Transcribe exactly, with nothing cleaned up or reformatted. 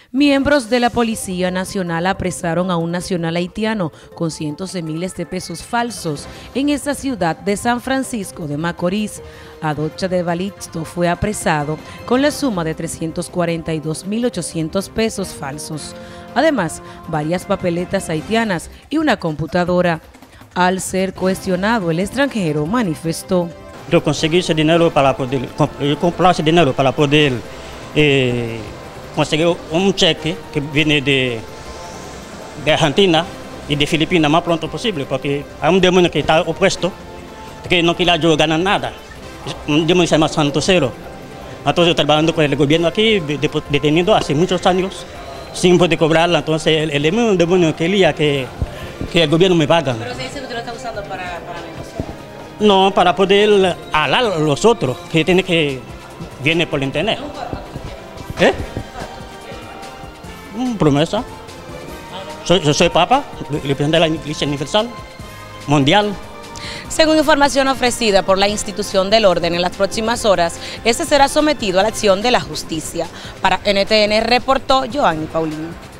Miembros de la Policía Nacional apresaron a un nacional haitiano con cientos de miles de pesos falsos en esta ciudad de San Francisco de Macorís. Adocha de Balixto fue apresado con la suma de trescientos cuarenta y dos mil ochocientos pesos falsos. Además, varias papeletas haitianas y una computadora. Al ser cuestionado, el extranjero manifestó: Yo conseguí ese dinero para poder, yo comprar ese dinero para poder eh, conseguir un cheque que viene de, de Argentina y de Filipinas más pronto posible, porque hay un demonio que está opuesto, que no quiere yo ganar nada. Un demonio se llama Santo Cero. Entonces yo trabajando con el gobierno aquí, detenido hace muchos años, sin poder cobrarla. Entonces el, el mismo demonio quería que, que el gobierno me paga. Pero se dice que usted lo está usando para, para negociar. No, para poder hablar a los otros, que tiene que viene por internet. ¿Eh? Una promesa. Soy, yo soy papa, el presidente de la Iglesia Universal Mundial. Según información ofrecida por la institución del orden, en las próximas horas, este será sometido a la acción de la justicia. Para N T N reportó Joanny Paulino.